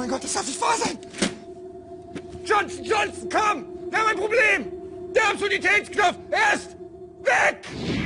mein Gott, das darf nicht wahr sein! Johnson, komm! Wir haben ein Problem! Der Absurditätsknopf, er ist weg!